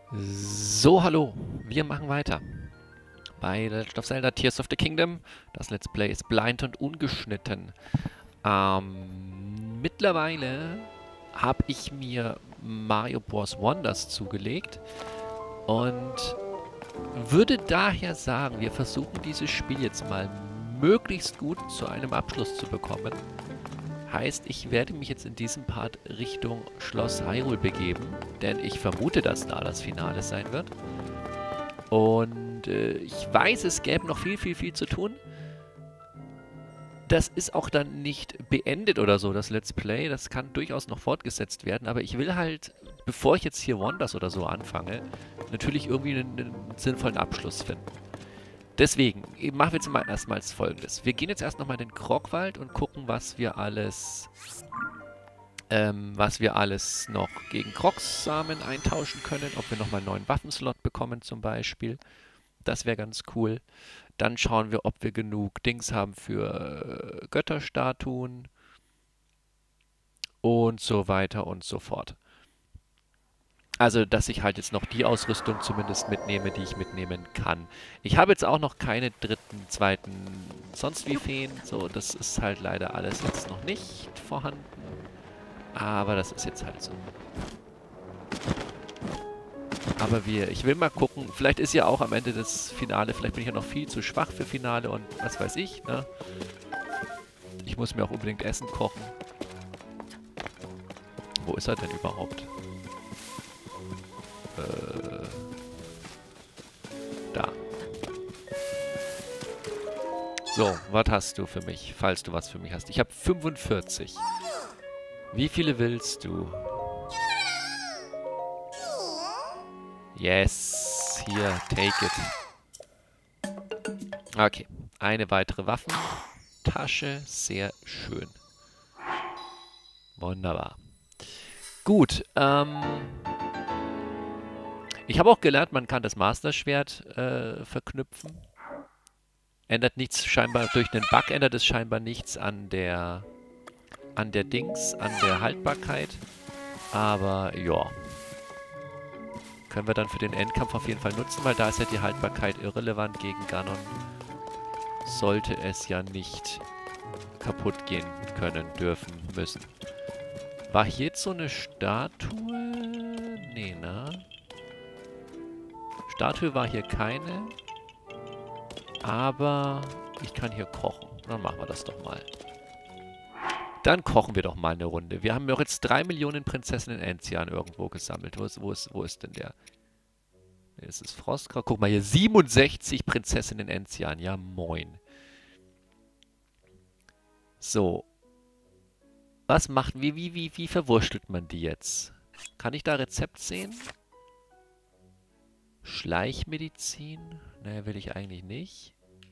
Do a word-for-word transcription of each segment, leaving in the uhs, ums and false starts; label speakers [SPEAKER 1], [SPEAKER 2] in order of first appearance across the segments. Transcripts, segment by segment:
[SPEAKER 1] So, hallo, wir machen weiter. Bei The Legend of Zelda Tears of the Kingdom. Das Let's Play ist blind und ungeschnitten. Ähm, mittlerweile habe ich mir Mario Bros. Wonders zugelegt und würde daher sagen, wir versuchen dieses Spiel jetzt mal möglichst gut zu einem Abschluss zu bekommen. Heißt, ich werde mich jetzt in diesem Part Richtung Schloss Hyrule begeben, denn ich vermute, dass da das Finale sein wird. Und äh, ich weiß, es gäbe noch viel, viel, viel zu tun. Das ist auch dann nicht beendet oder so, das Let's Play. Das kann durchaus noch fortgesetzt werden. Aber ich will halt, bevor ich jetzt hier Wonders oder so anfange, natürlich irgendwie einen, einen sinnvollen Abschluss finden. Deswegen machen wir jetzt mal erstmal Folgendes. Wir gehen jetzt erst nochmal in den Krogwald und gucken, was wir alles, ähm, was wir alles noch gegen Krogs-Samen eintauschen können. Ob wir nochmal einen neuen Waffenslot bekommen zum Beispiel. Das wäre ganz cool. Dann schauen wir, ob wir genug Dings haben für äh, Götterstatuen und so weiter und so fort. Also, dass ich halt jetzt noch die Ausrüstung zumindest mitnehme, die ich mitnehmen kann. Ich habe jetzt auch noch keine dritten, zweiten, sonst wie Feen. So, das ist halt leider alles jetzt noch nicht vorhanden. Aber das ist jetzt halt so. Aber wir, ich will mal gucken, vielleicht ist ja auch am Ende das Finale, vielleicht bin ich ja noch viel zu schwach für Finale und was weiß ich, ne? Ich muss mir auch unbedingt Essen kochen. Wo ist er denn überhaupt? Äh, da. So, was hast du für mich, falls du was für mich hast? Ich habe fünfundvierzig. Wie viele willst du? Yes, hier, take it. Okay, eine weitere Waffentasche, sehr schön. Wunderbar. Gut, ähm... ich habe auch gelernt, man kann das Master-Schwert äh, verknüpfen. Ändert nichts scheinbar, durch einen Bug ändert es scheinbar nichts an der, an der Dings, an der Haltbarkeit. Aber, ja. Können wir dann für den Endkampf auf jeden Fall nutzen, weil da ist ja die Haltbarkeit irrelevant gegen Ganon. Sollte es ja nicht kaputt gehen können, dürfen, müssen. War hier jetzt so eine Statue? Nee, ne? Statue war hier keine. Aber ich kann hier kochen. Dann machen wir das doch mal. Dann kochen wir doch mal eine Runde. Wir haben doch jetzt drei Millionen Prinzessinnen Enzian irgendwo gesammelt. Wo ist, wo ist, wo ist denn der? Das ist Frostkraut. Guck mal hier, siebenundsechzig Prinzessinnen Enzian. Ja, moin. So. Was macht, wie, wie, wie, wie verwurstelt man die jetzt? Kann ich da Rezept sehen? Schleichmedizin? Ne, will ich eigentlich nicht.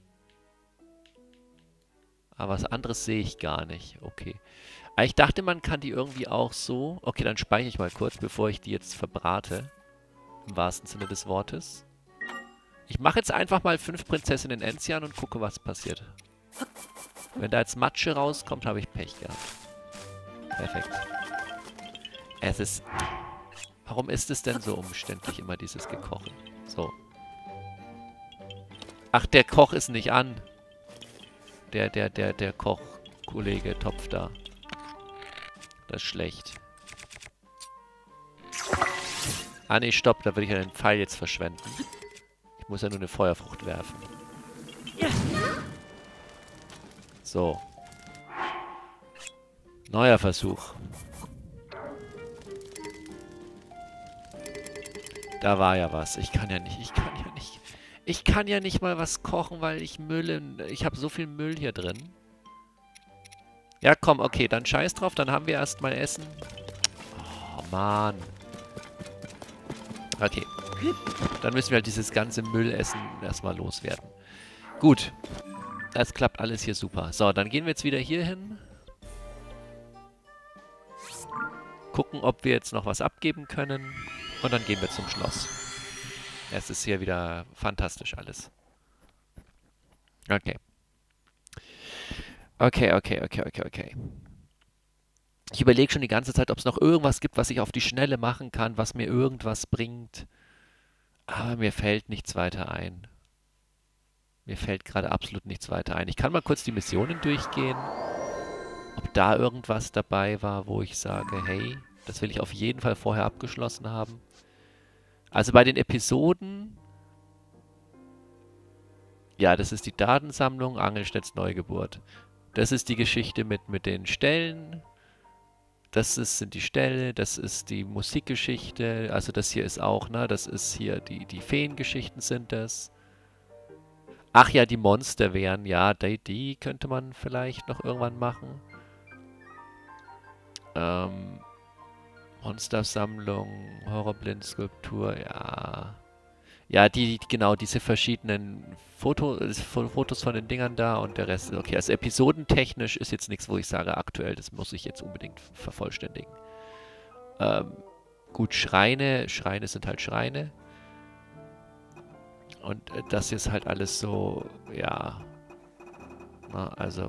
[SPEAKER 1] Aber was anderes sehe ich gar nicht. Okay. Aber ich dachte, man kann die irgendwie auch so... Okay, dann speichere ich mal kurz, bevor ich die jetzt verbrate. Im wahrsten Sinne des Wortes. Ich mache jetzt einfach mal fünf Prinzessinnen Enzian und gucke, was passiert. Wenn da jetzt Matsche rauskommt, habe ich Pech gehabt. Perfekt. Es ist... Warum ist es denn so umständlich, immer dieses Gekochen? So. Ach, der Koch ist nicht an. Der, der, der, der Koch-Kollege Topf da. Das ist schlecht. Ah, nee, stopp. Da würde ich ja den Pfeil jetzt verschwenden. Ich muss ja nur eine Feuerfrucht werfen. So. Neuer Versuch. Da war ja was. Ich kann ja nicht, ich kann ja nicht. Ich kann ja nicht mal was kochen, weil ich Müll in, ich habe so viel Müll hier drin. Ja, komm, okay, dann scheiß drauf, dann haben wir erstmal Essen. Oh, Mann. Okay. Dann müssen wir halt dieses ganze Müllessen erstmal loswerden. Gut. Das klappt alles hier super. So, dann gehen wir jetzt wieder hier hin. Gucken, ob wir jetzt noch was abgeben können. Und dann gehen wir zum Schloss. Es ist hier wieder fantastisch alles. Okay. Okay, okay, okay, okay, okay. Ich überlege schon die ganze Zeit, ob es noch irgendwas gibt, was ich auf die Schnelle machen kann, was mir irgendwas bringt. Aber mir fällt nichts weiter ein. Mir fällt gerade absolut nichts weiter ein. Ich kann mal kurz die Missionen durchgehen, ob da irgendwas dabei war, wo ich sage, hey, das will ich auf jeden Fall vorher abgeschlossen haben. Also bei den Episoden, ja, das ist die Datensammlung, Angelstedts Neugeburt. Das ist die Geschichte mit, mit den Stellen. Das ist, sind die Ställe, das ist die Musikgeschichte. Also das hier ist auch, ne, das ist hier, die, die Feengeschichten sind das. Ach ja, die Monster wären, ja, die, die könnte man vielleicht noch irgendwann machen. Ähm, Monstersammlung, Horrorblind-Skulptur, ja. Ja, die, genau, diese verschiedenen Foto, äh, Fo- Fotos von den Dingern da und der Rest ist okay. Also episodentechnisch ist jetzt nichts, wo ich sage, aktuell, das muss ich jetzt unbedingt vervollständigen. Ähm, gut, Schreine, Schreine sind halt Schreine. Und äh, das ist halt alles so, ja, na, also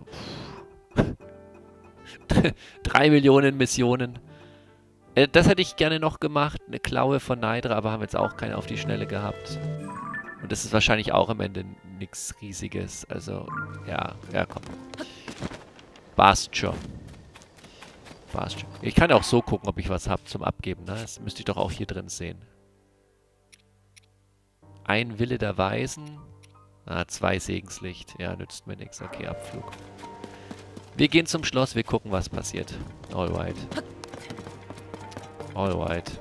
[SPEAKER 1] drei Millionen Missionen. Äh, das hätte ich gerne noch gemacht, eine Klaue von Naidra, aber haben jetzt auch keine auf die Schnelle gehabt. Und das ist wahrscheinlich auch am Ende nichts Riesiges. Also, ja, ja, komm. Passt schon. Passt schon. Ich kann auch so gucken, ob ich was habe zum Abgeben, ne? Das müsste ich doch auch hier drin sehen. Ein Wille der Weisen. Ah, zwei Segenslicht. Ja, nützt mir nichts. Okay, Abflug. Wir gehen zum Schloss, wir gucken, was passiert. Alright. Alright.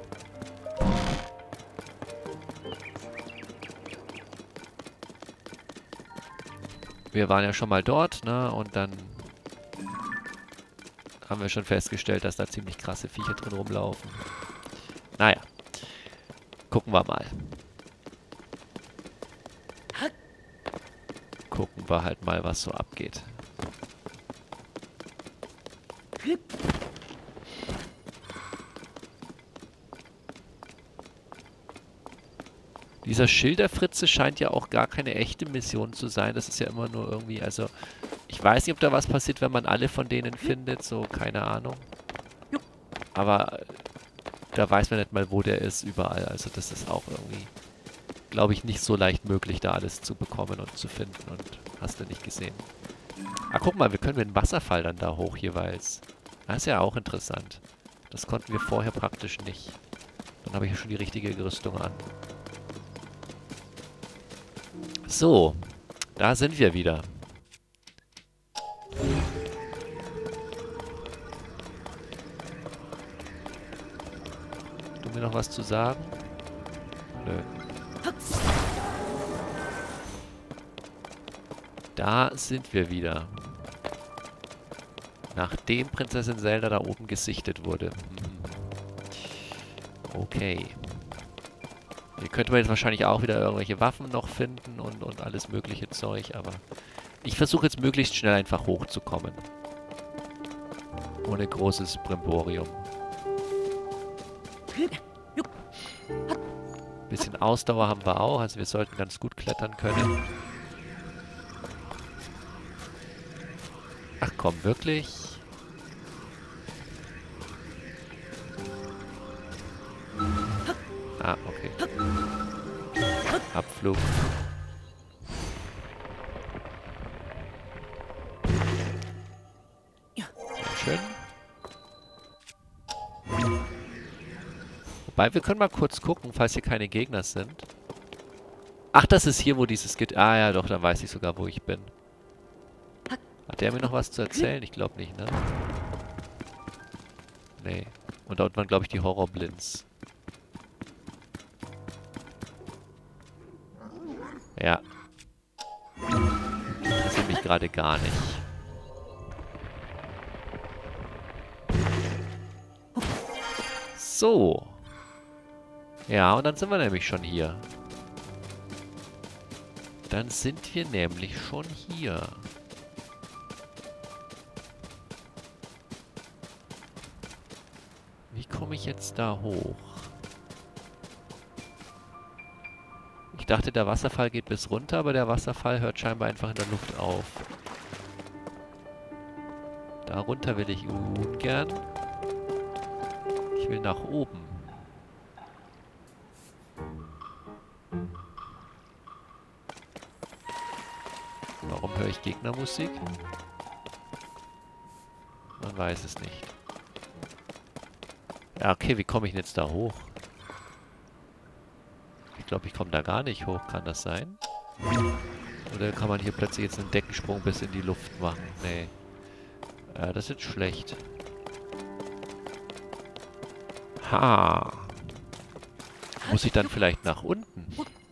[SPEAKER 1] Wir waren ja schon mal dort, ne? Und dann haben wir schon festgestellt, dass da ziemlich krasse Viecher drin rumlaufen. Naja. Gucken wir mal. Gucken wir halt mal, was so abgeht. Dieser Schilderfritze scheint ja auch gar keine echte Mission zu sein. Das ist ja immer nur irgendwie, also ich weiß nicht, ob da was passiert, wenn man alle von denen findet, so, keine Ahnung. Aber da weiß man nicht mal, wo der ist, überall. Also das ist auch irgendwie, glaube ich, nicht so leicht möglich, da alles zu bekommen und zu finden. Und hast du nicht gesehen. Ah, guck mal, wir können mit dem Wasserfall dann da hoch jeweils. Das ist ja auch interessant. Das konnten wir vorher praktisch nicht. Dann habe ich ja schon die richtige Rüstung an. So, da sind wir wieder. Du mir noch was zu sagen? Nö. Da sind wir wieder. Nachdem Prinzessin Zelda da oben gesichtet wurde. Okay. Hier könnte man jetzt wahrscheinlich auch wieder irgendwelche Waffen noch finden und, und alles mögliche Zeug, aber ich versuche jetzt möglichst schnell einfach hochzukommen. Ohne großes Brimborium. Bisschen Ausdauer haben wir auch, also wir sollten ganz gut klettern können. Ach komm, wirklich? Ah, okay. Abflug. Sehr schön. Wobei, wir können mal kurz gucken, falls hier keine Gegner sind. Ach, das ist hier, wo dieses geht. Ah ja, doch, dann weiß ich sogar, wo ich bin. Hat der mir noch was zu erzählen? Ich glaube nicht, ne? Nee. Und dort waren, glaube ich, die Horrorblinds. Ja. Interessiert mich gerade gar nicht. So. Ja, und dann sind wir nämlich schon hier. Dann sind wir nämlich schon hier. Wie komme ich jetzt da hoch? Ich dachte, der Wasserfall geht bis runter, aber der Wasserfall hört scheinbar einfach in der Luft auf. Da runter will ich ungern. Ich will nach oben. Höre ich Gegnermusik? Man weiß es nicht. Ja, okay, wie komme ich denn jetzt da hoch? Ich glaube, ich komme da gar nicht hoch. Kann das sein? Oder kann man hier plötzlich jetzt einen Deckensprung bis in die Luft machen? Nee. Äh, das ist jetzt schlecht. Ha. Muss ich dann vielleicht nach unten?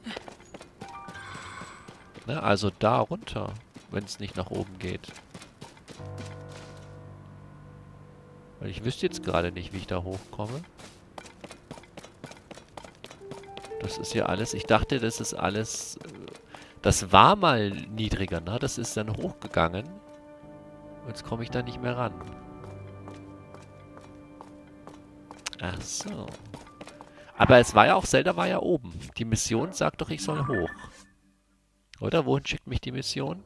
[SPEAKER 1] Ne, also da runter, wenn es nicht nach oben geht. Weil ich wüsste jetzt gerade nicht, wie ich da hochkomme. Das ist ja alles... Ich dachte, das ist alles... Das war mal niedriger, ne? Das ist dann hochgegangen. Jetzt komme ich da nicht mehr ran. Ach so. Aber es war ja auch... Zelda war ja oben. Die Mission sagt doch, ich soll hoch. Oder? Wohin schickt mich die Mission?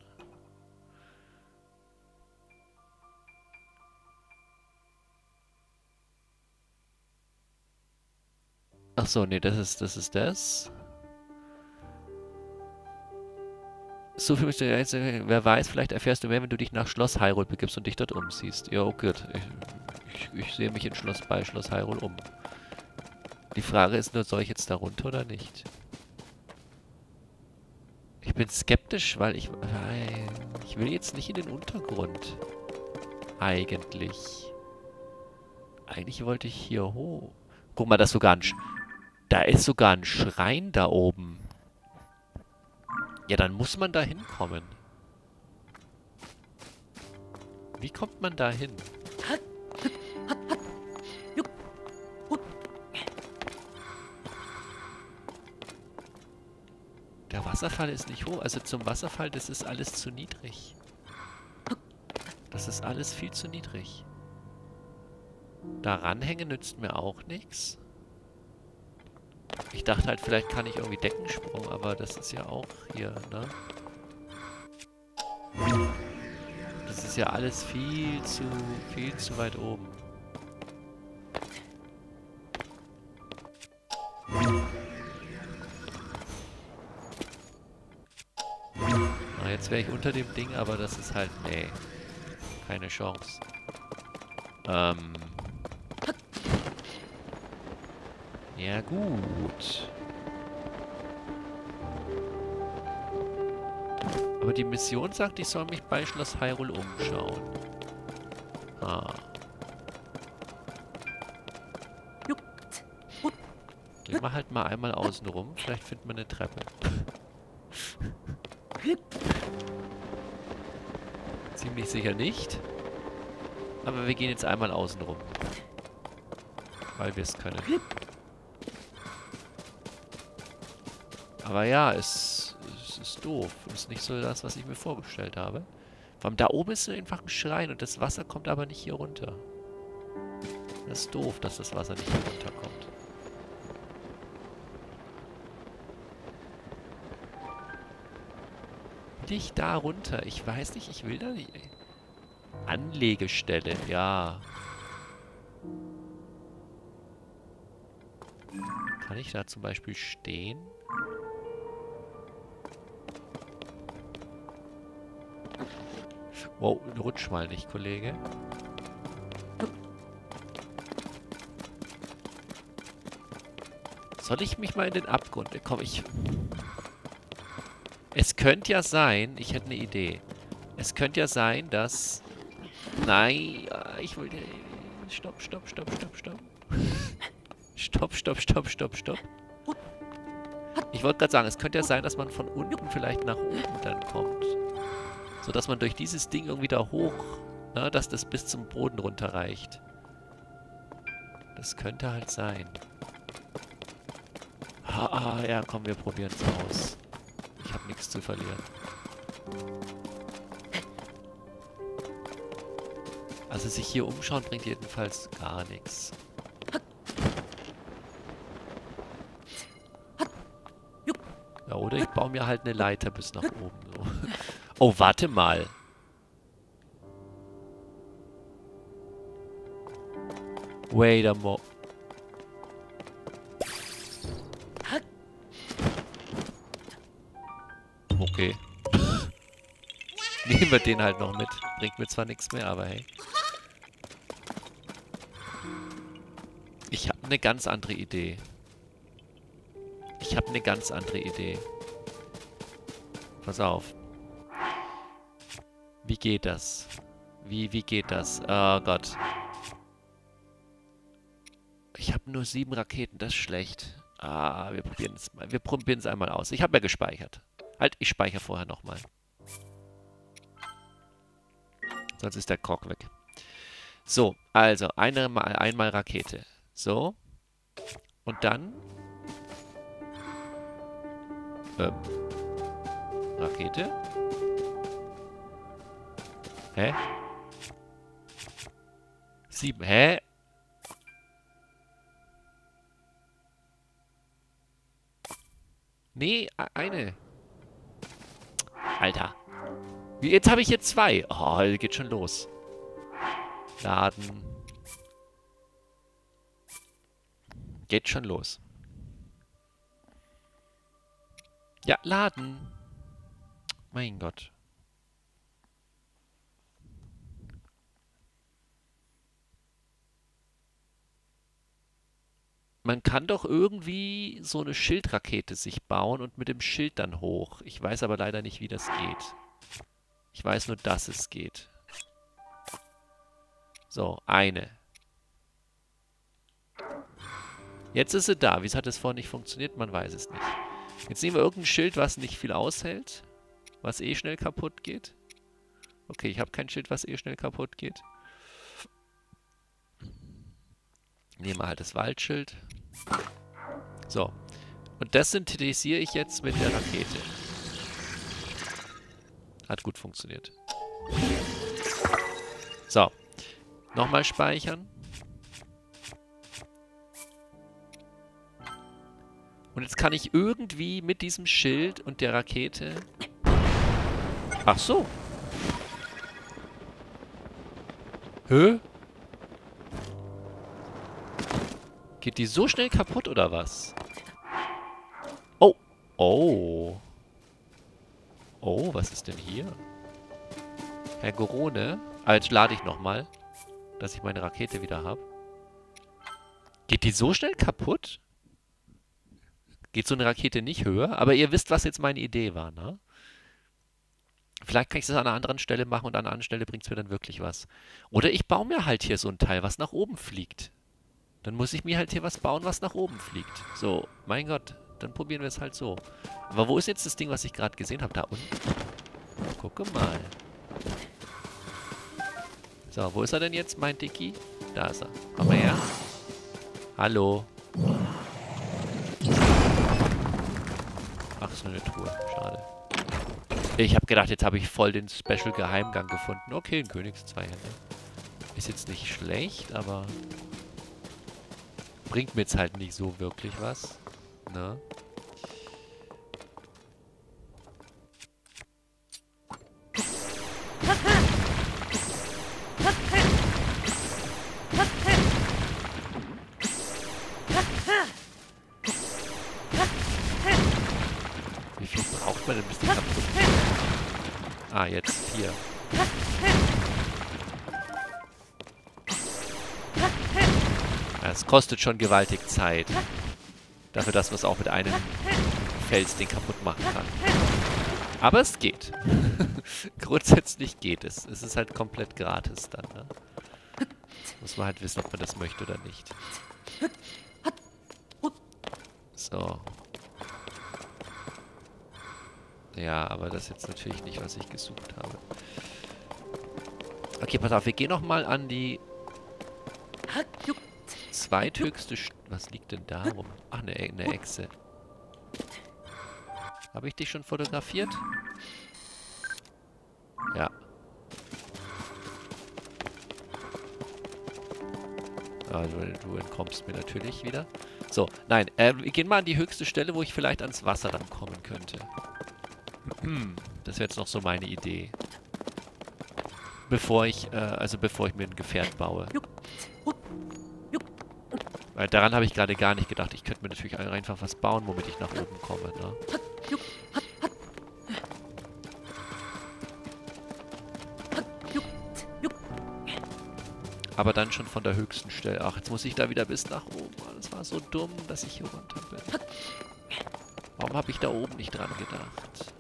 [SPEAKER 1] Ach so, nee, das ist das. Ist das. So viel müsste jetzt, wer weiß, vielleicht erfährst du mehr, wenn du dich nach Schloss Hyrule begibst und dich dort umsiehst. Ja, oh gut. Ich, ich, ich sehe mich in Schloss bei Schloss Hyrule um. Die Frage ist nur, soll ich jetzt da runter oder nicht? Ich bin skeptisch, weil ich... Ich will jetzt nicht in den Untergrund. Eigentlich. Eigentlich wollte ich hier hoch. Guck mal, da ist sogar ein... Sch da ist sogar ein Schrein da oben. Ja, dann muss man da hinkommen. Wie kommt man da hin? Der Wasserfall ist nicht hoch. Also zum Wasserfall, das ist alles zu niedrig. Das ist alles viel zu niedrig. Da ranhängen nützt mir auch nichts. Ich dachte halt, vielleicht kann ich irgendwie Deckensprung, aber das ist ja auch hier, ne? Das ist ja alles viel zu, viel zu weit oben. Na, jetzt wäre ich unter dem Ding, aber das ist halt, nee, keine Chance. Ähm... Ja, gut. Aber die Mission sagt, ich soll mich bei Schloss Hyrule umschauen. Ah. Gehen wir halt mal einmal außen rum. Vielleicht findet man eine Treppe. Ziemlich sicher nicht. Aber wir gehen jetzt einmal außen rum. Weil wir es können. Aber ja, es, es ist doof. Es ist nicht so das, was ich mir vorgestellt habe. Vor allem da oben ist einfach ein Schrein und das Wasser kommt aber nicht hier runter. Das ist doof, dass das Wasser nicht hier runterkommt. Will ich da runter? Ich weiß nicht, ich will da nicht. Anlegestelle, ja. Kann ich da zum Beispiel stehen? Wow, rutsch mal nicht, Kollege. Soll ich mich mal in den Abgrund... Komm, ich... Es könnte ja sein... Ich hätte eine Idee. Es könnte ja sein, dass... Nein, ich will... Stopp, stopp, stopp, stopp, stopp. Stopp, stopp, stopp, stopp, stopp. Ich wollte gerade sagen, es könnte ja sein, dass man von unten vielleicht nach oben dann kommt. So dass man durch dieses Ding irgendwie da hoch, ne, dass das bis zum Boden runter reicht. Das könnte halt sein. Ah, ja, komm, wir probieren es aus. Ich habe nichts zu verlieren. Also sich hier umschauen bringt jedenfalls gar nichts. Ja, oder ich baue mir halt eine Leiter bis nach oben. So. Oh, warte mal. Wait a mo... Okay. Nehmen wir den halt noch mit. Bringt mir zwar nichts mehr, aber hey. Ich habe eine ganz andere Idee. Ich habe eine ganz andere Idee. Pass auf. Wie geht das? Wie, wie geht das? Oh Gott. Ich habe nur sieben Raketen, das ist schlecht. Ah, wir probieren es mal. Wir probieren es einmal aus. Ich habe ja gespeichert. Halt, ich speichere vorher nochmal. Sonst ist der Krog weg. So, also, eine mal, einmal Rakete. So. Und dann... Ähm. Rakete? Hä? Sieben. Hä? Nee, eine. Alter. Jetzt habe ich hier zwei. Oh, geht schon los. Laden. Geht schon los. Ja, laden. Mein Gott. Man kann doch irgendwie so eine Schildrakete sich bauen und mit dem Schild dann hoch. Ich weiß aber leider nicht, wie das geht. Ich weiß nur, dass es geht. So, eine. Jetzt ist sie da. Wieso hat es vorhin nicht funktioniert? Man weiß es nicht. Jetzt nehmen wir irgendein Schild, was nicht viel aushält. Was eh schnell kaputt geht. Okay, ich habe kein Schild, was eh schnell kaputt geht. Nehmen wir halt das Waldschild. So. Und das synthetisiere ich jetzt mit der Rakete. Hat gut funktioniert. So. Nochmal speichern. Und jetzt kann ich irgendwie mit diesem Schild und der Rakete... Ach so. Hä? Geht die so schnell kaputt, oder was? Oh. Oh. Oh, was ist denn hier? Herr Gorone. Ah, jetzt lade ich nochmal, dass ich meine Rakete wieder habe. Geht die so schnell kaputt? Geht so eine Rakete nicht höher? Aber ihr wisst, was jetzt meine Idee war, ne? Vielleicht kann ich das an einer anderen Stelle machen und an einer anderen Stelle bringt es mir dann wirklich was. Oder ich baue mir halt hier so ein Teil, was nach oben fliegt. Dann muss ich mir halt hier was bauen, was nach oben fliegt. So, mein Gott, dann probieren wir es halt so. Aber wo ist jetzt das Ding, was ich gerade gesehen habe? Da unten. Gucke mal. So, wo ist er denn jetzt, mein Dicky? Da ist er. Komm mal her. Hallo. Ach, ist nur eine Truhe. Schade. Ich habe gedacht, jetzt habe ich voll den Special-Geheimgang gefunden. Okay, ein Königszweihänder. Ist jetzt nicht schlecht, aber... bringt mir jetzt halt nicht so wirklich was. Ne? Wie viel braucht man denn, bis die kaputt ist? Ah, jetzt vier. Ja, es kostet schon gewaltig Zeit. Dafür, dass man es auch mit einem Felsding kaputt machen kann. Aber es geht. Grundsätzlich geht es. Es ist halt komplett gratis dann, ne? Muss man halt wissen, ob man das möchte oder nicht. So. Ja, aber das ist jetzt natürlich nicht, was ich gesucht habe. Okay, pass auf, wir gehen nochmal an die zweithöchste... St was liegt denn da rum? Ach, eine, eine Echse. Habe ich dich schon fotografiert? Ja. Also, du entkommst mir natürlich wieder. So, nein, äh, wir gehen mal an die höchste Stelle, wo ich vielleicht ans Wasser dann kommen könnte. Das wäre jetzt noch so meine Idee. Bevor ich, äh, also bevor ich mir ein Gefährt baue. Weil daran habe ich gerade gar nicht gedacht. Ich könnte mir natürlich einfach was bauen, womit ich nach oben komme, ne? Aber dann schon von der höchsten Stelle. Ach, jetzt muss ich da wieder bis nach oben. Das war so dumm, dass ich hier runter bin. Warum habe ich da oben nicht dran gedacht?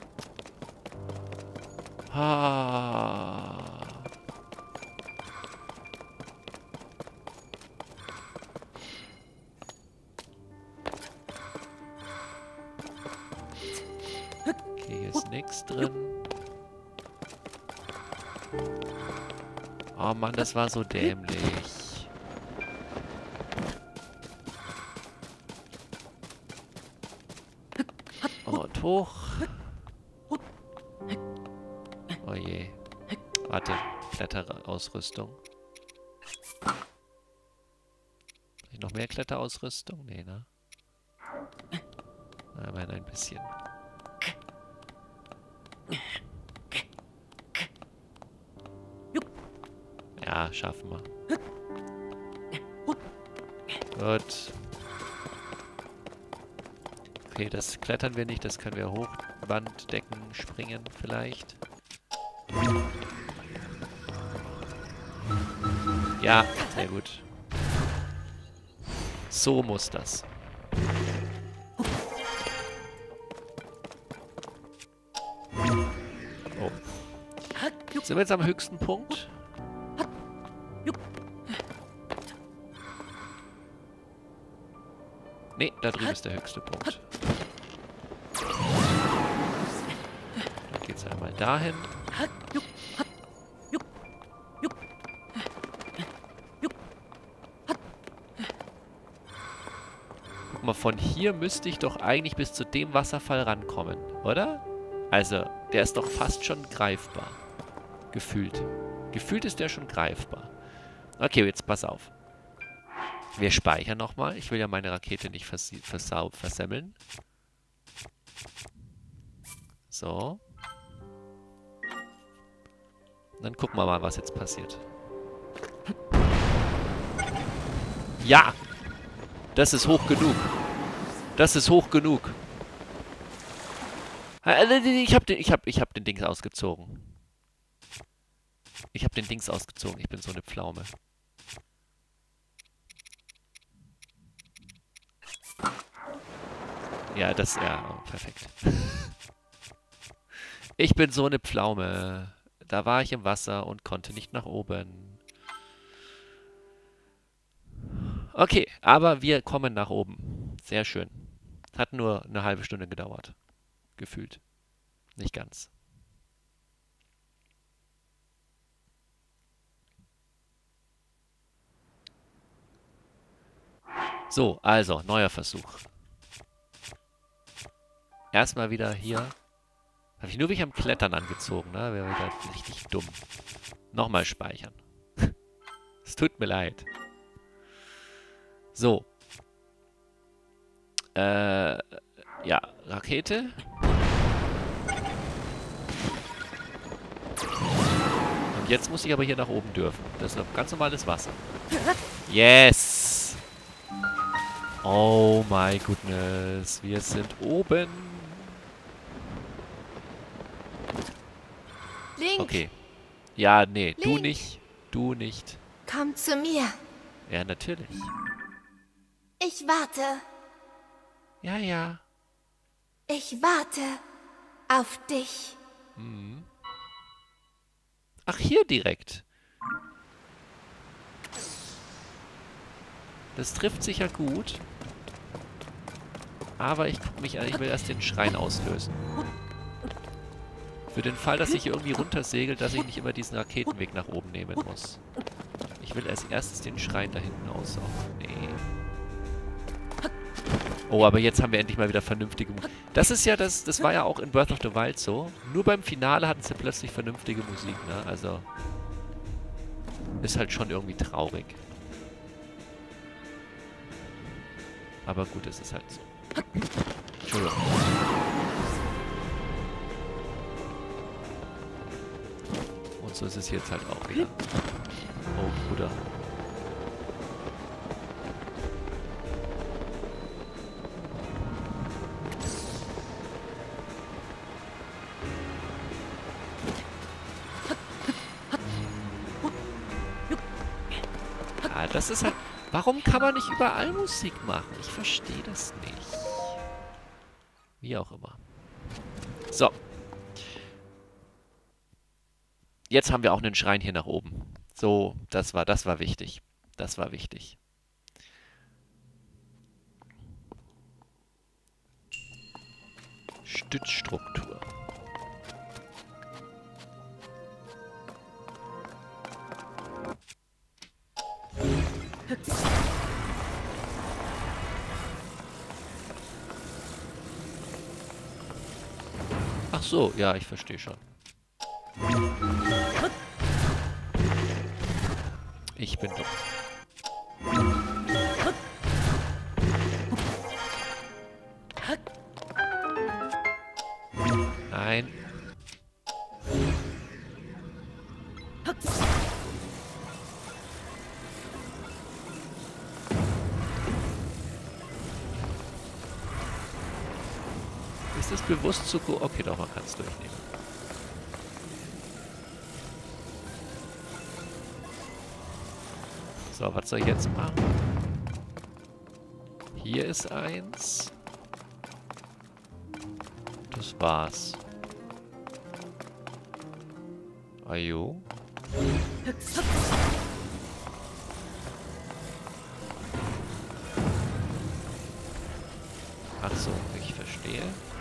[SPEAKER 1] Ah. Okay, hier ist nichts drin. Oh Mann, das war so dämlich. Und hoch. Oh je. Warte, Kletterausrüstung. Habe ich noch mehr Kletterausrüstung? Nee, ne? Na, immerhin ein bisschen. Ja, schaffen wir. Gut. Okay, das klettern wir nicht, das können wir hoch. Wand, Decken, springen vielleicht. Ja, sehr gut. So muss das. Oh. Sind wir jetzt am höchsten Punkt? Nee, da drüben ist der höchste Punkt. Dann geht's einmal dahin. Guck mal, von hier müsste ich doch eigentlich bis zu dem Wasserfall rankommen, oder? Also, der ist doch fast schon greifbar. Gefühlt. Gefühlt ist der schon greifbar. Okay, jetzt pass auf. Wir speichern nochmal. Ich will ja meine Rakete nicht vers versau versemmeln. So. Dann gucken wir mal, was jetzt passiert. Ja! Das ist hoch genug. Das ist hoch genug. Ich hab den, ich hab, ich hab den Dings ausgezogen. Ich hab den Dings ausgezogen. Ich bin so eine Pflaume. Ja, das, ja, oh, perfekt. Ich bin so eine Pflaume. Da war ich im Wasser und konnte nicht nach oben. Okay, aber wir kommen nach oben. Sehr schön. Hat nur eine halbe Stunde gedauert. Gefühlt. Nicht ganz. So, also, neuer Versuch. Erstmal wieder hier. Habe ich nur mich am Klettern angezogen, ne? Wäre wieder richtig dumm. Nochmal speichern. Es tut mir leid. So. Äh, ja, Rakete. Und jetzt muss ich aber hier nach oben dürfen. Das ist noch ganz normales Wasser. Yes! Oh my goodness. Wir sind oben.
[SPEAKER 2] Link.
[SPEAKER 1] Okay. Ja, nee,
[SPEAKER 2] Link.
[SPEAKER 1] du nicht. Du nicht.
[SPEAKER 2] Komm zu mir.
[SPEAKER 1] Ja, natürlich.
[SPEAKER 2] Ich warte.
[SPEAKER 1] Ja, ja.
[SPEAKER 2] Ich warte auf dich.
[SPEAKER 1] Mhm. Ach, hier direkt. Das trifft sich ja gut. Aber ich guck mich an, ich will erst den Schrein auslösen. Für den Fall, dass ich irgendwie runtersegelt, dass ich nicht immer diesen Raketenweg nach oben nehmen muss. Ich will als erstes den Schrein da hinten aussaugen. Nee. Oh, aber jetzt haben wir endlich mal wieder vernünftige Musik. Das ist ja das, das war ja auch in Breath of the Wild so. Nur beim Finale hatten sie plötzlich vernünftige Musik, ne? Also, ist halt schon irgendwie traurig. Aber gut, es ist halt so. Entschuldigung. Und so ist es jetzt halt auch wieder. Oh, Bruder. Ja, das ist halt... Warum kann man nicht überall Musik machen? Ich verstehe das nicht. Wie auch immer. So. Jetzt haben wir auch einen Schrein hier nach oben. So, das war, das war wichtig. Das war wichtig. Stützstruktur. Ach so, ja, ich verstehe schon. Ich bin dumm. Nein. Ist es bewusst zu... Okay, doch, man kann es durchnehmen. So, was soll ich jetzt machen? Hier ist eins. Das war's. Ajo. Ach so, ich verstehe.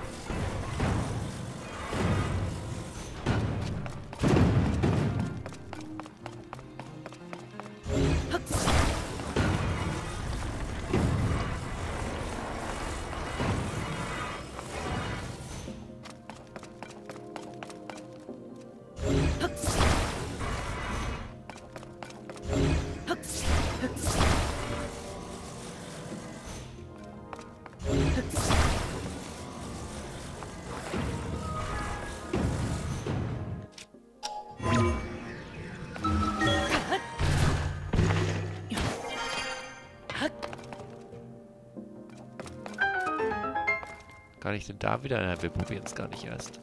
[SPEAKER 1] Kann ich denn da wieder? Na, wir probieren es gar nicht erst.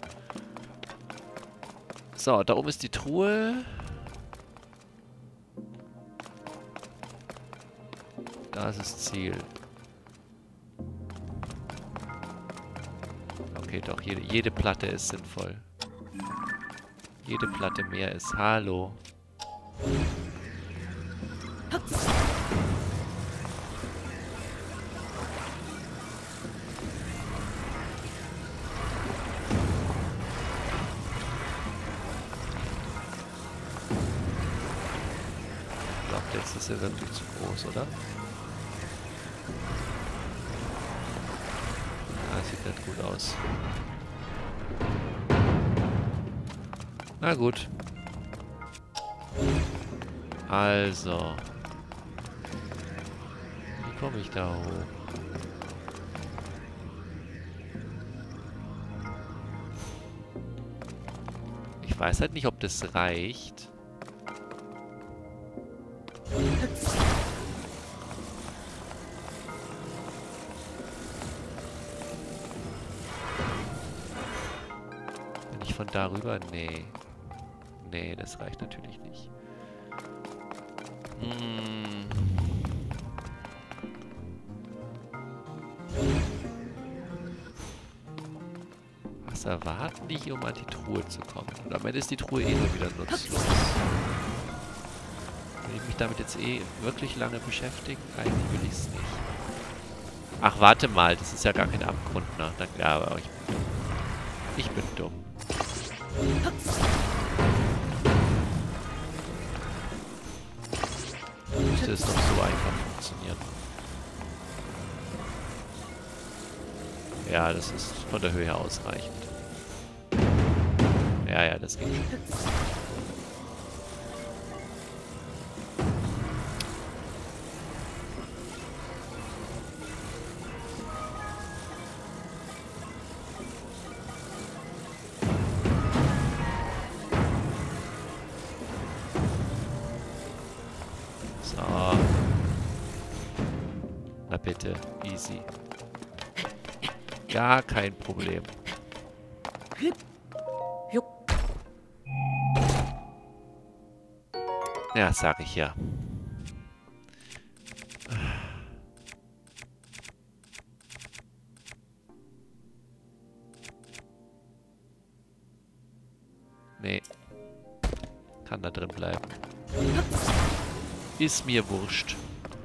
[SPEAKER 1] So, da oben ist die Truhe. Da ist das Ziel. Okay, doch, jede, jede Platte ist sinnvoll. Jede Platte mehr ist. Hallo. Ich glaube, jetzt ist er wirklich zu groß, oder? Ah, sieht nicht gut aus. Na gut. Also. Wie komme ich da hoch? Ich weiß halt nicht, ob das reicht. Wenn ich von darüber... Nee. Nee, das reicht natürlich nicht. Hm. Was erwarten die hier, um an die Truhe zu kommen? Und am Ende ist die Truhe eh nur wieder nutzlos. Will ich mich damit jetzt eh wirklich lange beschäftigen? Eigentlich will ich es nicht. Ach, warte mal, das ist ja gar kein Abgrund, ne? Dann, ja, aber ich bin dumm. Ich bin dumm. Müsste es doch so einfach funktionieren. Ja, das ist von der Höhe her ausreichend. Ja, ja, das geht schon. So. Na bitte, easy. Gar kein Problem. Ja, sag ich ja. Nee. Kann da drin bleiben. Ist mir wurscht.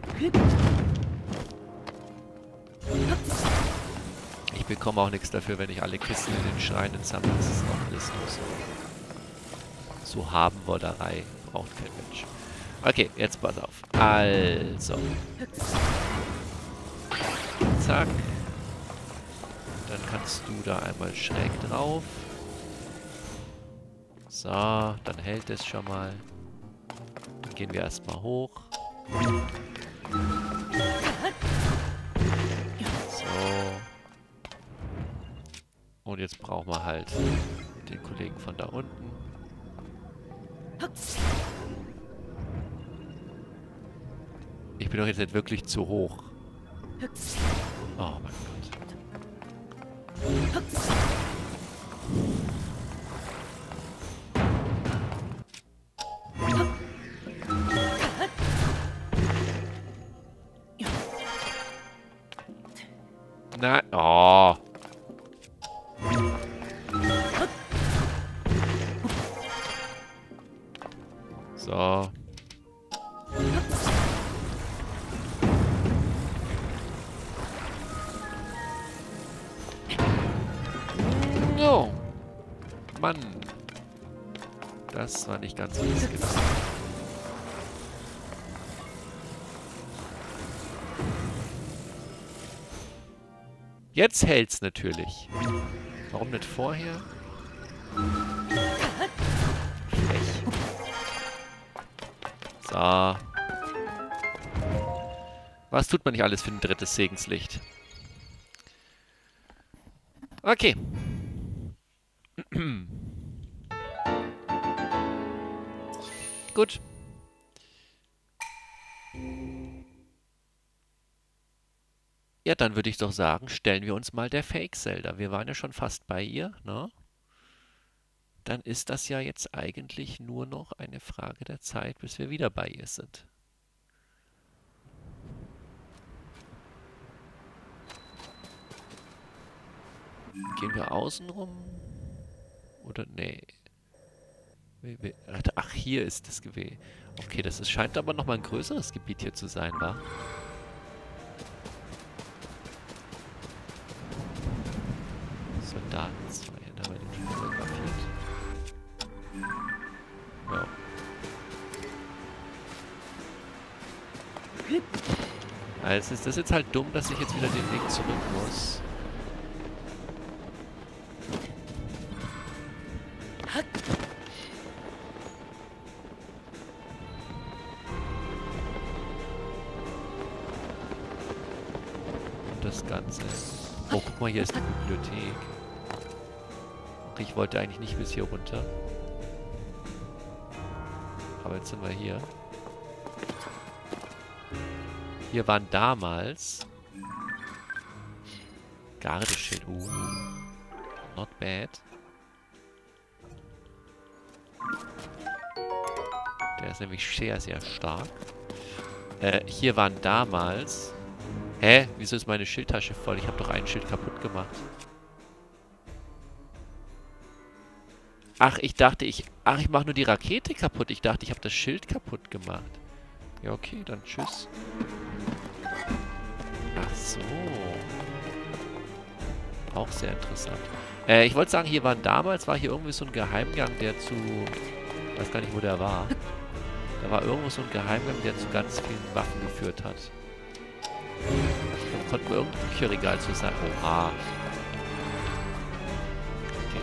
[SPEAKER 1] Ich bekomme auch nichts dafür, wenn ich alle Kisten in den Schreinen sammle. Das ist auch alles nur so. So Habenwollerei. Braucht kein Mensch. Okay, jetzt pass auf. Also. Zack. Dann kannst du da einmal schräg drauf. So, dann hält es schon mal. Dann gehen wir erstmal hoch. So. Und jetzt brauchen wir halt den Kollegen von da unten. Ich bin doch jetzt nicht wirklich zu hoch. Oh mein Gott. Nein. Oh. So. No. Mann. Das war nicht ganz wie es gedacht. Jetzt hält's natürlich. Warum nicht vorher? Frech. So. Was tut man nicht alles für ein drittes Segenslicht? Okay. Gut. Ja, dann würde ich doch sagen, stellen wir uns mal der Fake-Zelda. Wir waren ja schon fast bei ihr, ne? Dann ist das ja jetzt eigentlich nur noch eine Frage der Zeit, bis wir wieder bei ihr sind. Gehen wir außen rum? Oder nee. Ach, hier ist das Gewehr. Okay, das ist, scheint aber nochmal ein größeres Gebiet hier zu sein, wa? Soldaten zwei, da haben wir den schon fotografiert. Ja. Also ist das jetzt halt dumm, dass ich jetzt wieder den Weg zurück muss. Und das Ganze. Oh, guck mal, hier ist die Bibliothek. Ach, ich wollte eigentlich nicht bis hier runter. Aber jetzt sind wir hier. Hier waren damals Gardeschild. Uh, not bad. Der ist nämlich sehr, sehr stark. Äh, hier waren damals... Hä? Wieso ist meine Schildtasche voll? Ich habe doch ein Schild kaputt gemacht. Ach, ich dachte, ich... Ach, ich mache nur die Rakete kaputt. Ich dachte, ich habe das Schild kaputt gemacht. Ja, okay, dann tschüss. Ach so. Auch sehr interessant. Äh, ich wollte sagen, hier waren damals, war hier irgendwie so ein Geheimgang, der zu... Ich weiß gar nicht, wo der war. Da war irgendwo so ein Geheimgang, der zu ganz vielen Waffen geführt hat. Dann konnten wir irgendein Bücherregal zu sein. Oha. Okay.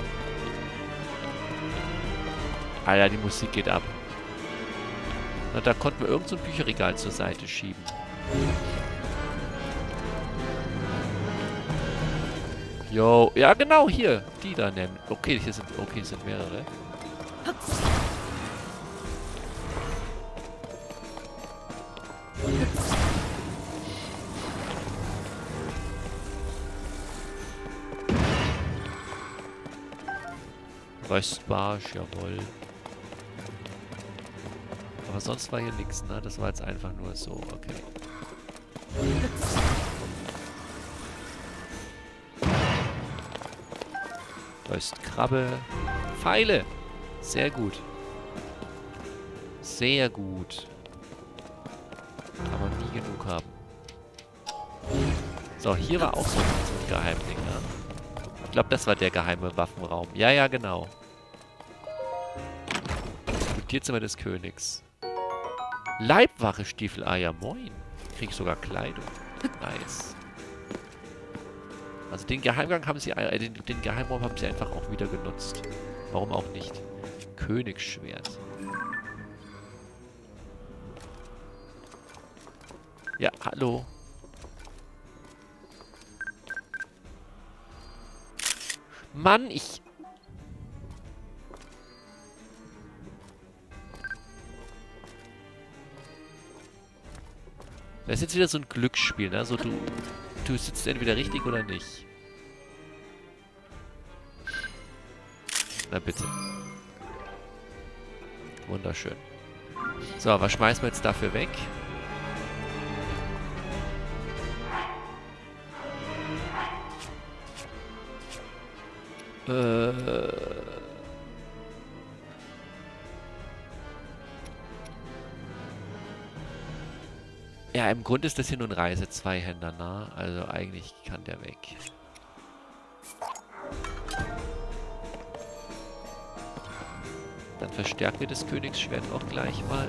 [SPEAKER 1] Alter, die Musik geht ab. Na, da konnten wir irgendein so Bücherregal zur Seite schieben. Jo, ja genau, hier. Die da nennen. Okay, hier sind, okay, hier sind mehrere. Röstbarsch, jawohl. Aber sonst war hier nichts, ne? Das war jetzt einfach nur so, okay. Da ist Krabbe. Pfeile! Sehr gut. Sehr gut. Kann man nie genug haben. So, hier war auch so ein, so ein Geheimding, ne? Ich glaube, das war der geheime Waffenraum. Ja, ja, genau. Studierzimmer des Königs. Leibwache Stiefel. Ah ja, moin. Krieg ich sogar Kleidung. Nice. Also den Geheimgang haben sie, äh, den, den Geheimraum haben sie einfach auch wieder genutzt. Warum auch nicht? Königsschwert. Ja, hallo. Mann, ich... Das ist jetzt wieder so ein Glücksspiel, ne? So, du, du sitzt entweder richtig oder nicht. Na bitte. Wunderschön. So, was schmeißen wir jetzt dafür weg? Äh... Ja, im Grunde ist das hier nur ein Reise-Zweihänder, ne? Also eigentlich kann der weg. Dann verstärken wir das Königsschwert auch gleich mal.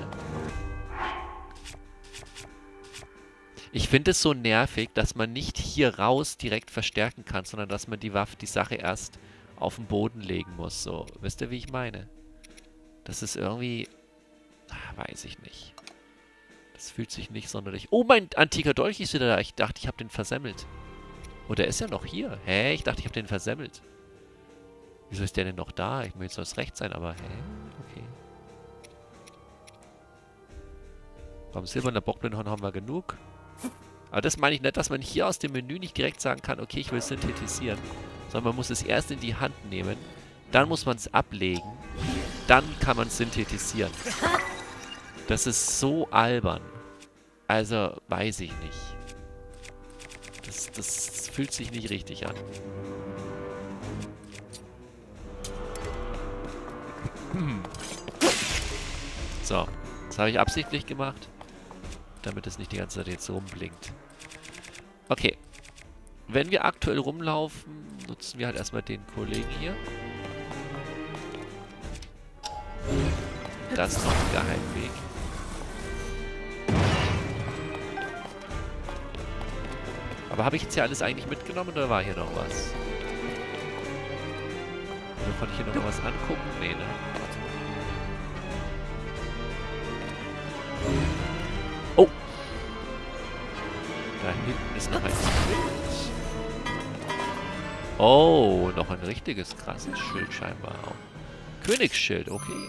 [SPEAKER 1] Ich finde es so nervig, dass man nicht hier raus direkt verstärken kann, sondern dass man die Waffe, die Sache erst auf den Boden legen muss. So, wisst ihr, wie ich meine? Das ist irgendwie... Ach, weiß ich nicht. Das fühlt sich nicht sonderlich... Oh, mein antiker Dolch ist wieder da. Ich dachte, ich habe den versemmelt. Oh, der ist ja noch hier. Hä? Ich dachte, ich habe den versemmelt. Wieso ist der denn noch da? Ich möchte, soll es recht sein, aber hä? Okay. Beim silberner Bockblindhorn haben wir genug. Aber das meine ich nicht, dass man hier aus dem Menü nicht direkt sagen kann, okay, ich will synthetisieren. Sondern man muss es erst in die Hand nehmen. Dann muss man es ablegen. Dann kann man synthetisieren. Das ist so albern. Also, weiß ich nicht. Das, das fühlt sich nicht richtig an. Hm. So, das habe ich absichtlich gemacht, damit es nicht die ganze Zeit jetzt rumblinkt. Okay. Wenn wir aktuell rumlaufen, nutzen wir halt erstmal den Kollegen hier. Das ist noch ein Geheimweg. Aber habe ich jetzt hier alles eigentlich mitgenommen oder war hier noch was? Oder konnte ich hier noch was angucken? Nee, ne? Oh! Da hinten ist noch ein Schild. Oh, noch ein richtiges krasses Schild scheinbar auch. Königsschild, okay.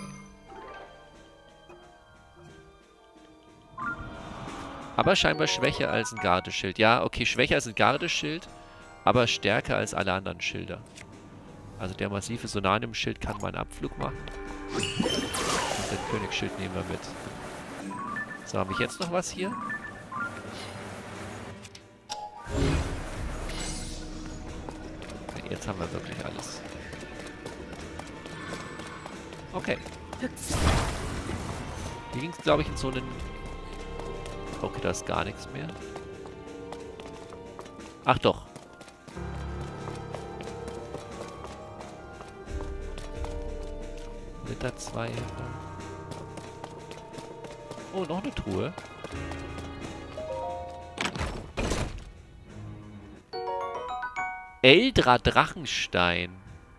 [SPEAKER 1] Aber scheinbar schwächer als ein Gardeschild. Ja, okay, schwächer als ein Gardeschild, aber stärker als alle anderen Schilder. Also der massive Sonanium-Schild kann mal einen Abflug machen. Und den Königsschild nehmen wir mit. So, habe ich jetzt noch was hier? Okay, jetzt haben wir wirklich alles. Okay. Hier ging es, glaube ich, in so einen... Okay, da ist gar nichts mehr. Ach doch. Liter zwei. Oh, noch eine Truhe. Eldra Drachenstein.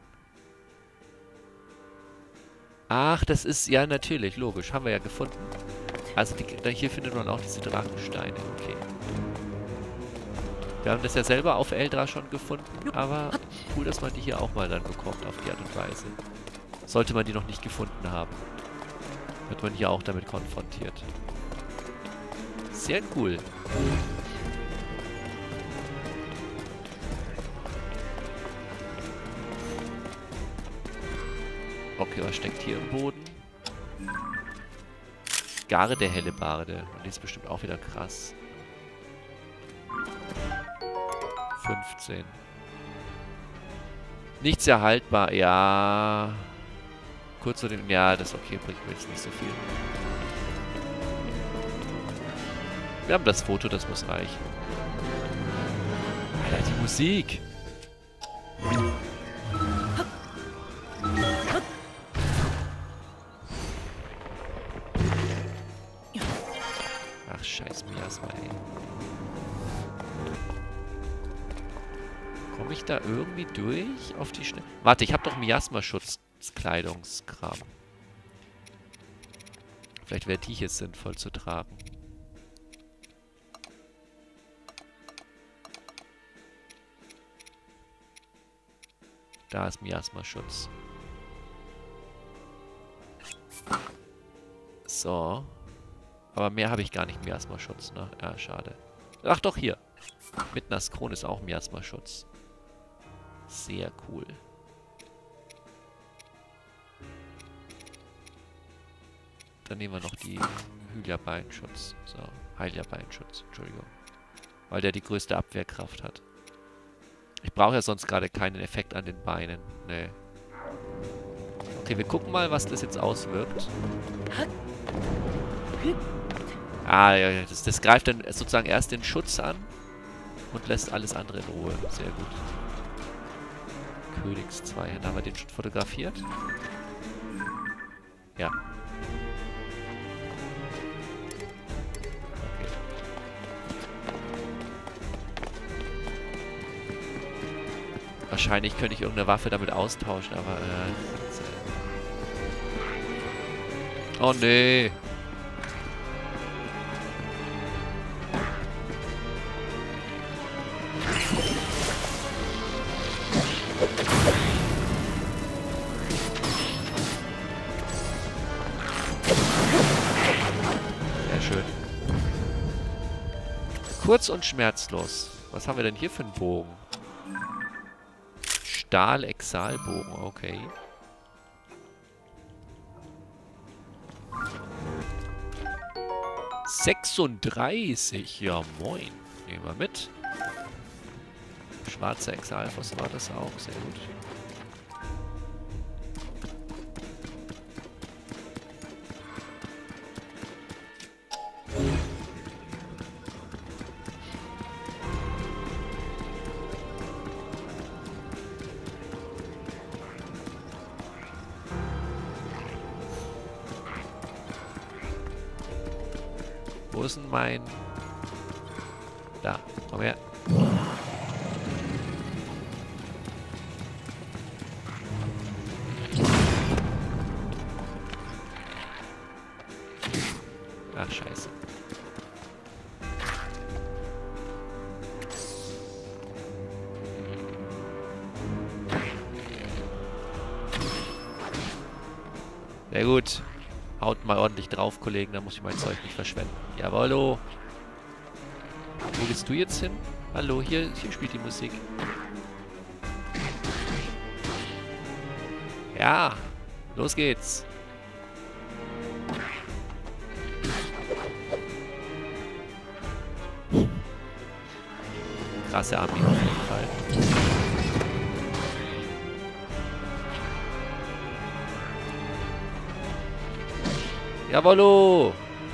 [SPEAKER 1] Ach, das ist... Ja, natürlich, logisch. Haben wir ja gefunden. Also die, da hier findet man auch diese Drachensteine. Okay. Wir haben das ja selber auf Eldra schon gefunden, aber cool, dass man die hier auch mal dann bekommt auf die Art und Weise. Sollte man die noch nicht gefunden haben, wird man hier auch damit konfrontiert. Sehr cool. Okay, was steckt hier im Boden? Garde der Hellebarde. Und die ist bestimmt auch wieder krass. fünfzehn. Nichts erhaltbar. Ja. Kurz so den... Ja, das ist okay, bringt mir jetzt nicht so viel. Wir haben das Foto, das muss reichen. Alter, die Musik! Ach, scheiß Miasma, ey. Komme ich da irgendwie durch auf die Schnelle? Warte, ich habe doch Miasma-Schutzkleidungskram. Vielleicht wäre die hier sinnvoll zu tragen. Da ist Miasma-Schutz. So. Aber mehr habe ich gar nicht Miasma-Schutz, ne? Ja, schade. Ach doch, hier. Mit Naskron ist auch Miasma-Schutz. Sehr cool. Dann nehmen wir noch die Hylia-Beinschutz. So, Hylia-Beinschutz, Entschuldigung. Weil der die größte Abwehrkraft hat. Ich brauche ja sonst gerade keinen Effekt an den Beinen. Nee. Okay, wir gucken mal, was das jetzt auswirkt. Ah, ja, ja, das, das greift dann sozusagen erst den Schutz an und lässt alles andere in Ruhe. Sehr gut. Königs zwei. Haben wir den schon fotografiert? Ja. Okay. Wahrscheinlich könnte ich irgendeine Waffe damit austauschen, aber... Äh, oh nee. Kurz und schmerzlos. Was haben wir denn hier für einen Bogen? Stahl-Exalbogen, okay. sechsunddreißig, ja moin. Nehmen wir mit. Schwarzer Exalphos war das auch, sehr gut. Wo ist denn mein... Da, komm her. Ach, scheiße. Sehr gut. Haut mal ordentlich drauf, Kollegen, da muss ich mein Zeug nicht verschwenden. Jawollo. Wo gehst du jetzt hin? Hallo, hier, hier spielt die Musik. Ja, los geht's. Krasse Armee auf jeden Fall. Jawollo!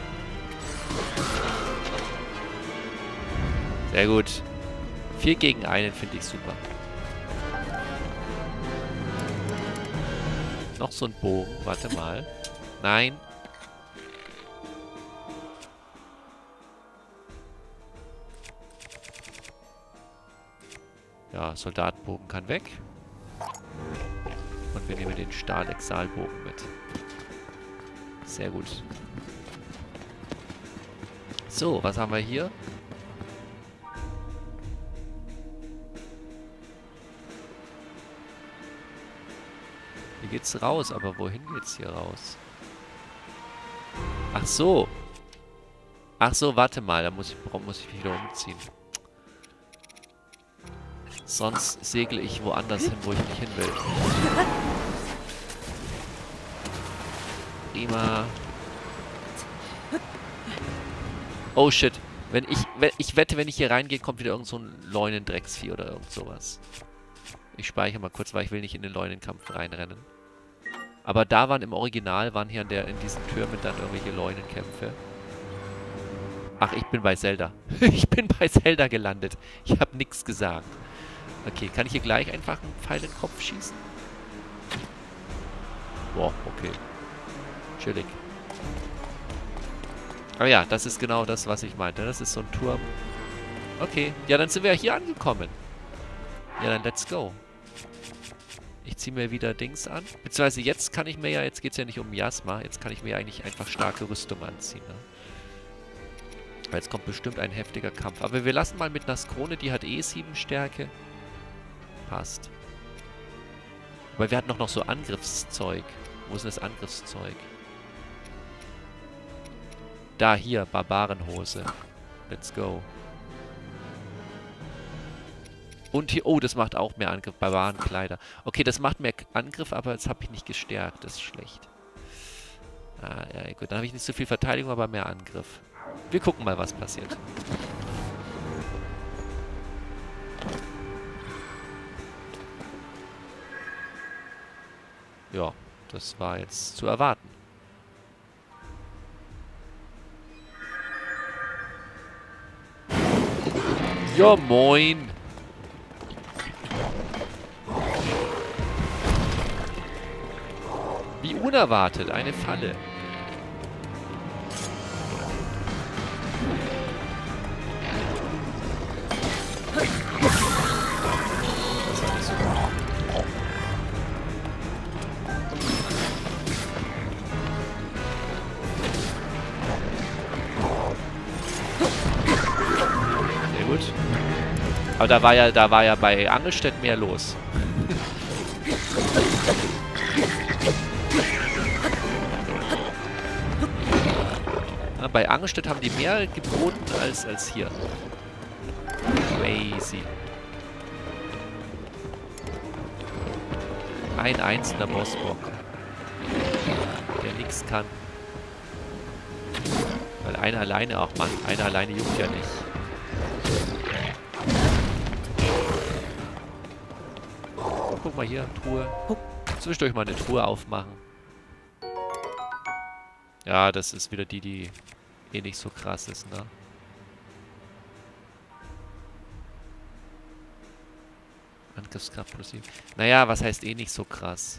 [SPEAKER 1] Sehr gut. Vier gegen einen finde ich super. Noch so ein Bogen. Warte mal. Nein. Ja, Soldatenbogen kann weg. Und wir nehmen den Stahl-Exalbogen mit. Sehr gut. So, was haben wir hier? Hier geht's raus, aber wohin geht's hier raus? Ach so. Ach so, warte mal, da muss ich, muss ich mich wieder umziehen. Sonst segle ich woanders hin, wo ich nicht hin will. Prima. Oh shit. Wenn ich, wenn, ich wette, wenn ich hier reingehe, kommt wieder irgend so ein Leunendrecksvieh oder irgend sowas. Ich speichere mal kurz, weil ich will nicht in den Leunenkampf reinrennen. Aber da waren im Original, waren hier in, der, in diesen Türmen dann irgendwelche Leunenkämpfe. Ach, ich bin bei Zelda. Ich bin bei Zelda gelandet. Ich habe nichts gesagt. Okay, kann ich hier gleich einfach einen Pfeil in den Kopf schießen? Boah, okay. Chillig. Aber ja, das ist genau das, was ich meinte. Das ist so ein Turm. Okay, ja, dann sind wir ja hier angekommen. Ja, dann let's go. Ich ziehe mir wieder Dings an. Beziehungsweise jetzt kann ich mir ja, jetzt geht es ja nicht um Miasma, jetzt kann ich mir ja eigentlich einfach starke Rüstung anziehen. Ne? Weil jetzt kommt bestimmt ein heftiger Kampf. Aber wir lassen mal mit Naskrone, die hat eh sieben Stärke. Passt. Aber wir hatten noch, noch so Angriffszeug. Wo ist denn das Angriffszeug? Da, hier, Barbarenhose. Let's go. Und hier, oh, das macht auch mehr Angriff. Barbarenkleider. Okay, das macht mehr Angriff, aber jetzt habe ich nicht gestärkt. Das ist schlecht. Ah, ja, gut. Dann habe ich nicht so viel Verteidigung, aber mehr Angriff. Wir gucken mal, was passiert. Ja, das war jetzt zu erwarten. Ja, moin. Wie unerwartet, eine Falle. Das war nicht so gut. Sehr gut. Aber da war ja, da war ja bei Angelstedt mehr los. Ja, bei Angelstedt haben die mehr geboten als, als hier. Crazy. Ein einzelner Bossbock. Der nichts kann. Weil einer alleine, auch Mann, einer alleine juckt ja nicht. Guck mal hier, Truhe. Zwischendurch mal eine Truhe aufmachen. Ja, das ist wieder die, die eh nicht so krass ist, ne? Angriffskraft plus sieben. Naja, was heißt eh nicht so krass?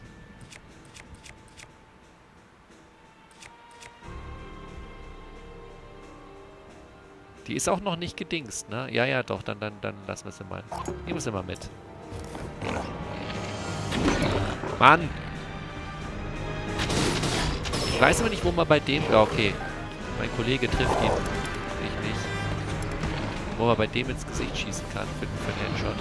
[SPEAKER 1] Die ist auch noch nicht gedingst, ne? Ja, ja, doch, dann, dann, dann lassen wir sie mal. Nehmen wir sie mal mit. Mann! Ich weiß aber nicht, wo man bei dem... Ja, okay. Mein Kollege trifft ihn. Ich nicht. Wo man bei dem ins Gesicht schießen kann für, für einen Headshot.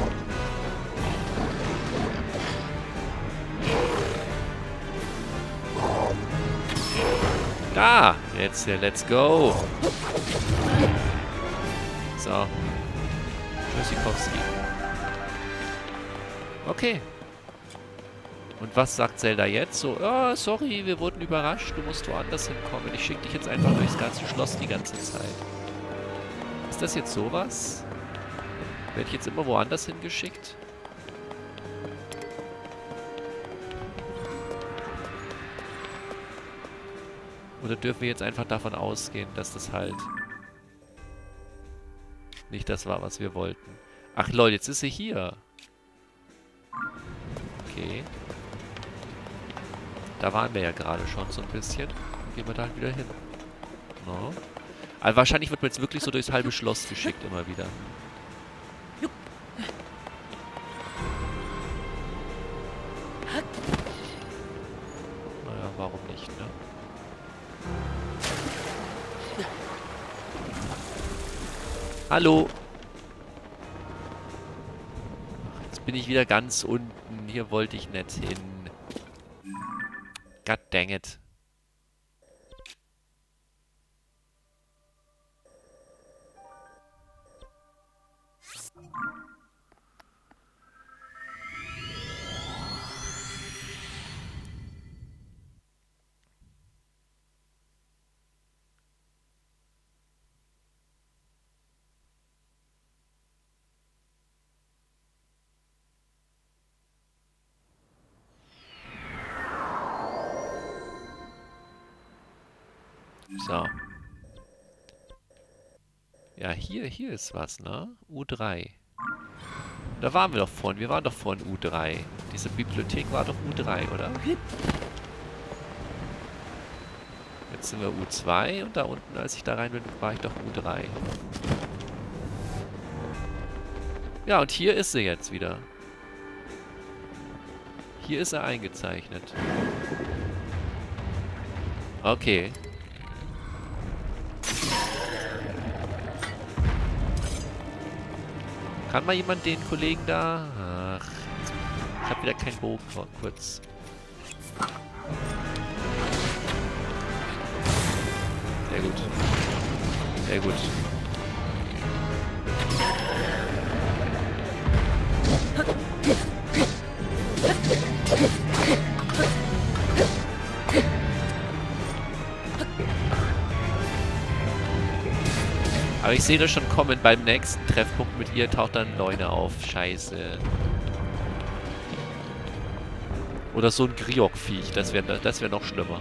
[SPEAKER 1] Da! Jetzt, ja, let's go! So. Tschüssikowski. Okay. Und was sagt Zelda jetzt? So, oh, sorry, wir wurden überrascht, du musst woanders hinkommen. Ich schicke dich jetzt einfach durchs ganze Schloss die ganze Zeit. Ist das jetzt sowas? Werde ich jetzt immer woanders hingeschickt? Oder dürfen wir jetzt einfach davon ausgehen, dass das halt nicht das war, was wir wollten? Ach lol, jetzt ist sie hier. Okay. Da waren wir ja gerade schon so ein bisschen. Dann gehen wir da halt wieder hin. No. Aber wahrscheinlich wird man jetzt wirklich so durchs halbe Schloss geschickt immer wieder. Naja, warum nicht, ne? Hallo! Jetzt bin ich wieder ganz unten. Hier wollte ich nicht hin. God dang it. So. Ja, hier, hier ist was, ne? U drei. Da waren wir doch vorhin. Wir waren doch vorhin U drei. Diese Bibliothek war doch U drei, oder? Jetzt sind wir U zwei und da unten, als ich da rein bin, war ich doch U drei. Ja, und hier ist sie jetzt wieder. Hier ist er eingezeichnet. Okay. Kann mal jemand den Kollegen da... Ach, ich hab wieder keinen Bogen, kurz. Sehr gut. Sehr gut. Aber ich sehe das schon kommen, beim nächsten Treffpunkt mit ihr taucht dann Leune auf. Scheiße. Oder so ein Griok-Viech, das wäre das wär noch schlimmer.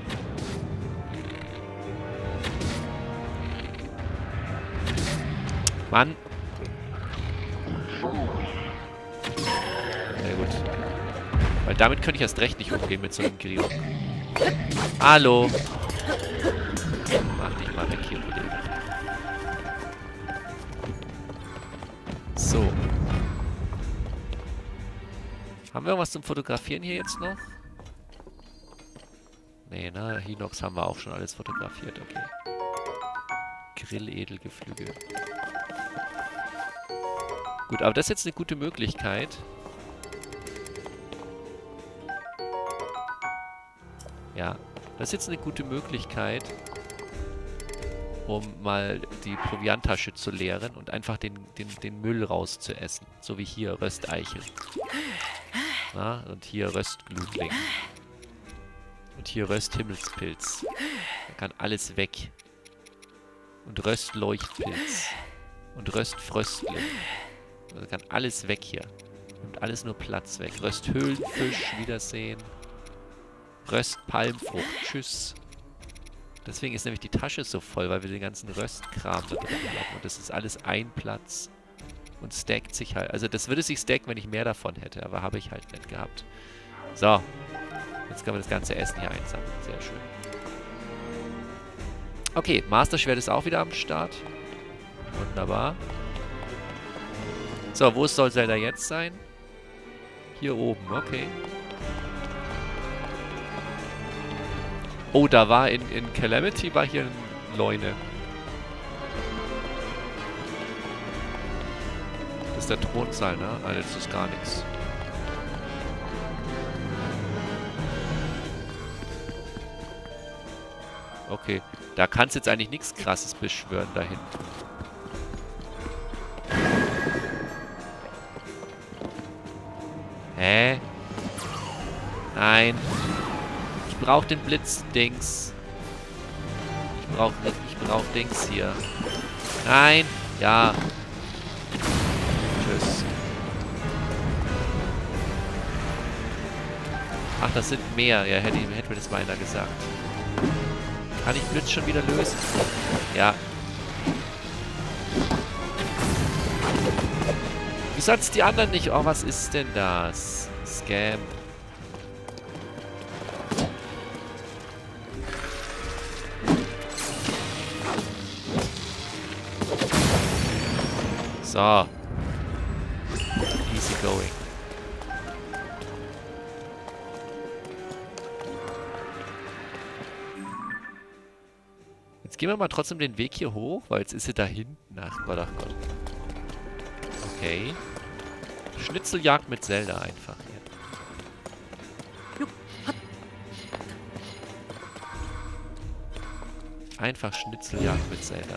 [SPEAKER 1] Mann. Sehr gut. Weil damit könnte ich erst recht nicht umgehen mit so einem Griok. Hallo. Mach dich mal weg hier, Kollege. So. Haben wir irgendwas zum Fotografieren hier jetzt noch? Nee, ne? Hinox haben wir auch schon alles fotografiert, okay. Grilledelgeflügel. Gut, aber das ist jetzt eine gute Möglichkeit. Ja, das ist jetzt eine gute Möglichkeit, um mal die Provianttasche zu leeren und einfach den, den, den Müll rauszuessen. So wie hier, Rösteichel. Na, und hier Röstglutling. Und hier Rösthimmelspilz. Da kann alles weg. Und Röstleuchtpilz. Und Röstfröstling. Da kann alles weg hier. Nimmt alles nur Platz weg. Rösthöhlenfisch, Wiedersehen. Röstpalmfrucht, tschüss. Deswegen ist nämlich die Tasche so voll, weil wir den ganzen Röstkram da drin haben. Und das ist alles ein Platz. Und stackt sich halt. Also das würde sich stacken, wenn ich mehr davon hätte. Aber habe ich halt nicht gehabt. So. Jetzt können wir das ganze Essen hier einsammeln. Sehr schön. Okay, Master-Schwert ist auch wieder am Start. Wunderbar. So, wo soll Zelda jetzt sein? Hier oben, okay. Oh, da war in, in Calamity war hier ein Leune. Das ist der Thronsaal, ne? Ah, das ist gar nichts. Okay, da kannst jetzt eigentlich nichts Krasses beschwören da hinten. Hä? Nein. Ich brauch den Blitzdings. Ich brauch nicht, ich brauch Dings hier. Nein. Ja. Tschüss. Ach, das sind mehr. Ja, hätte, hätte mir das mal einer gesagt. Kann ich Blitz schon wieder lösen? Ja. Wieso hat's die anderen nicht? Oh, was ist denn das? Scam. So. Easy going. Jetzt gehen wir mal trotzdem den Weg hier hoch, weil jetzt ist sie da hinten. Ach Gott, ach Gott. Okay. Schnitzeljagd mit Zelda einfach hier. Einfach Schnitzeljagd mit Zelda.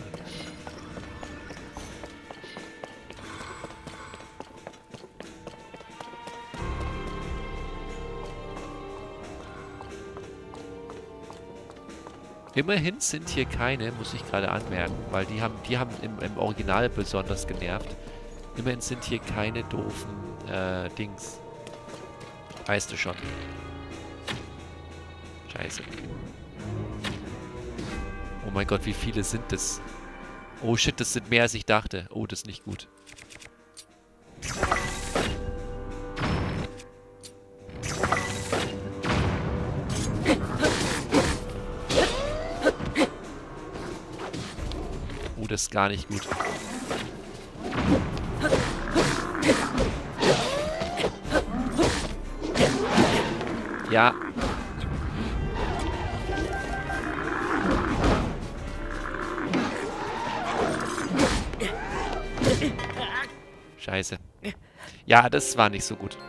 [SPEAKER 1] Immerhin sind hier keine, muss ich gerade anmerken, weil die haben, die haben im, im Original besonders genervt. Immerhin sind hier keine doofen äh, Dings. Weißt du schon. Scheiße. Oh mein Gott, wie viele sind das? Oh shit, das sind mehr als ich dachte. Oh, das ist nicht gut. Oh, das ist gar nicht gut. Ja. Scheiße. Ja, das war nicht so gut.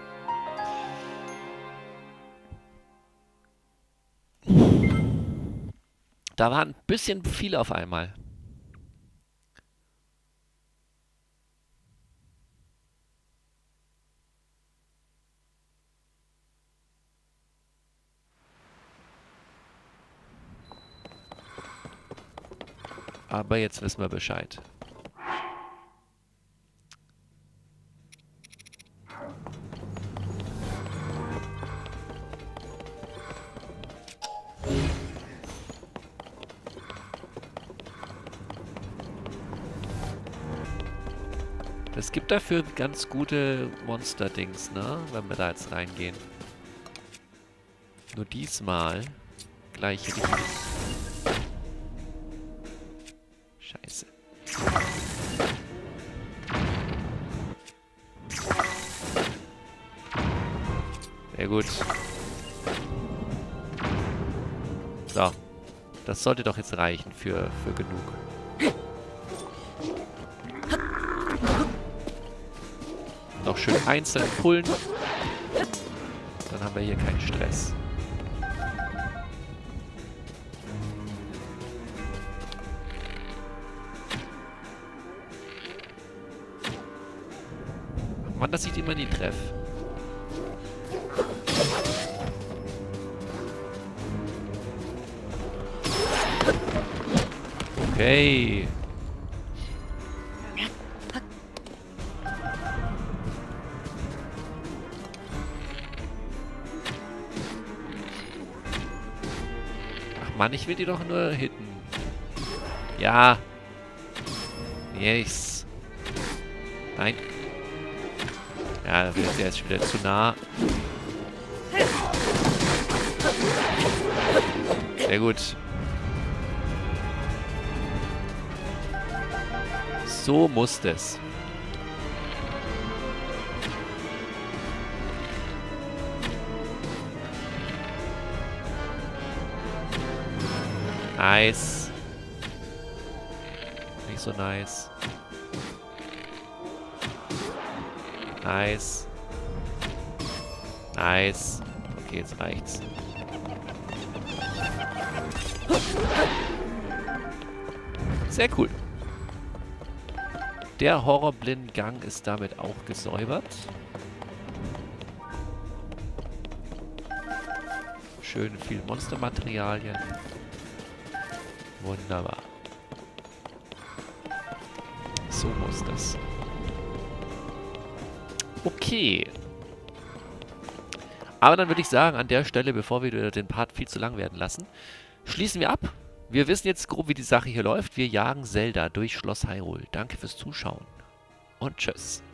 [SPEAKER 1] Da waren ein bisschen viel auf einmal. Aber jetzt wissen wir Bescheid. Es gibt dafür ganz gute Monster-Dings, ne? Wenn wir da jetzt reingehen. Nur diesmal gleich richtig. Scheiße. Sehr gut. So. Das sollte doch jetzt reichen für, für genug. Noch schön einzeln pullen. Dann haben wir hier keinen Stress. Mann, das sieht immer nie treff. Okay. Mann, ich will die doch nur hitten. Ja. Yes. Nein. Ja, der ist schon wieder zu nah. Sehr gut. So muss das. Nice. Nicht so nice. Nice. Nice. Okay, jetzt reicht's. Sehr cool. Der Horrorblindengang ist damit auch gesäubert. Schön viel Monstermaterialien. Wunderbar. So muss das. Okay. Aber dann würde ich sagen, an der Stelle, bevor wir den Part viel zu lang werden lassen, schließen wir ab. Wir wissen jetzt grob, wie die Sache hier läuft. Wir jagen Zelda durch Schloss Hyrule. Danke fürs Zuschauen und tschüss.